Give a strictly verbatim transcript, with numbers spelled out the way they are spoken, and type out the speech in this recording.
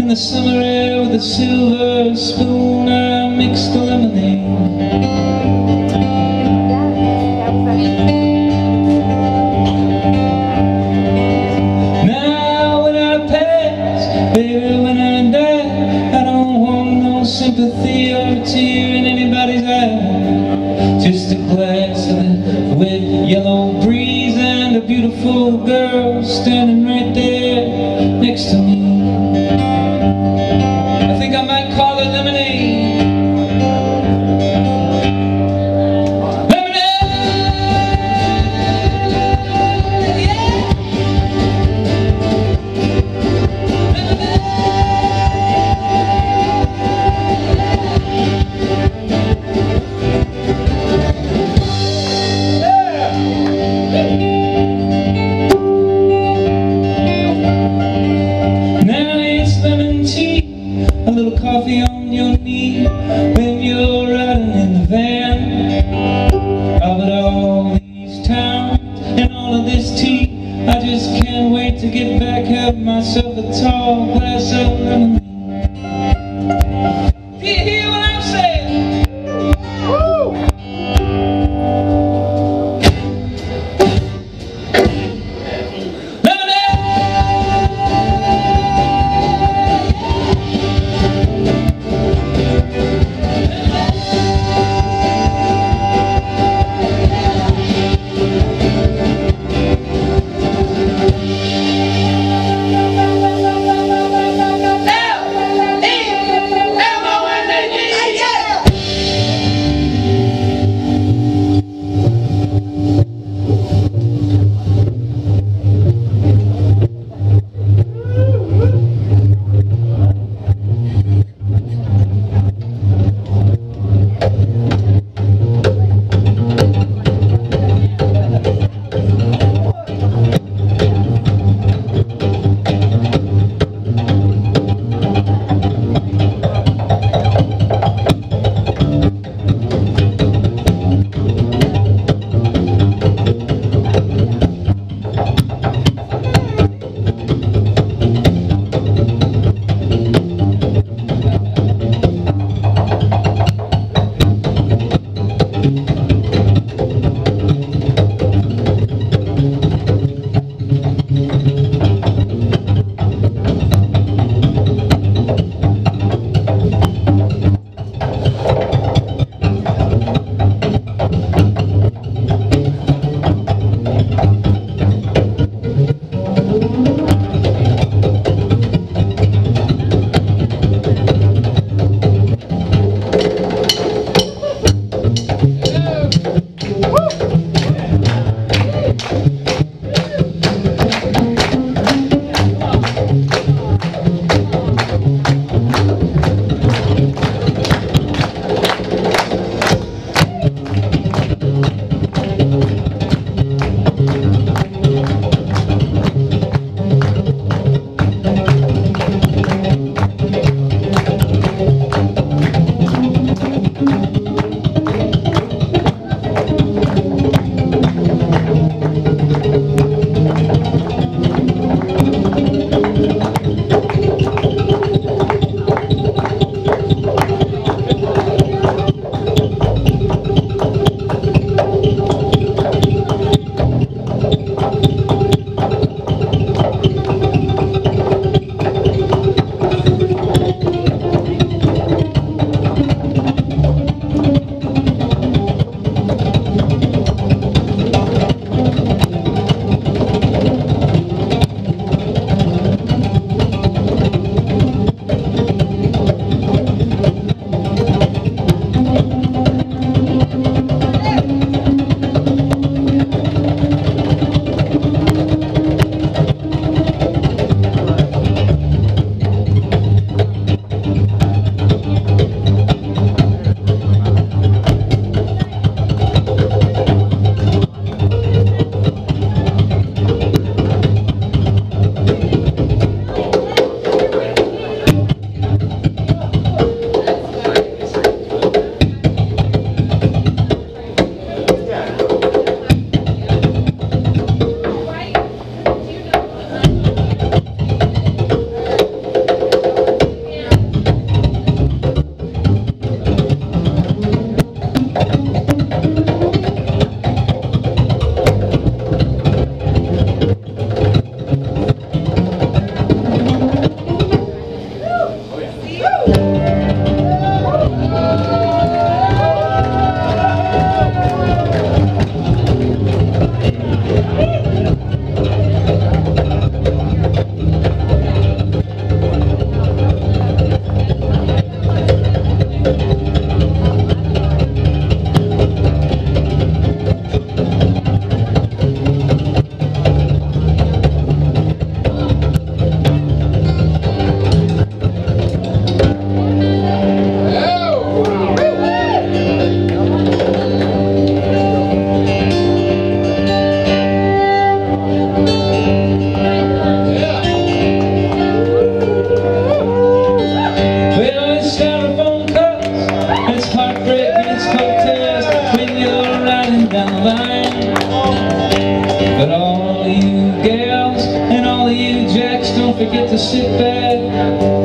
in the summer air with a silver spoon I mixed the lemonade. Now when I pass, baby, when I die, I don't want no sympathy or a tear in anybody's eye. Just a glass of the wet yellow breeze and a beautiful girl standing right there next to me. I think I might call it lemonade. A little coffee on your knee when you're riding in the van. Oh, but all these towns and all of this tea, I just can't wait to get back, have myself a tall glass of lemonade. Do you hear what I'm saying? Woo! Now! the line. But all of you gals and all of you jacks, don't forget to sit back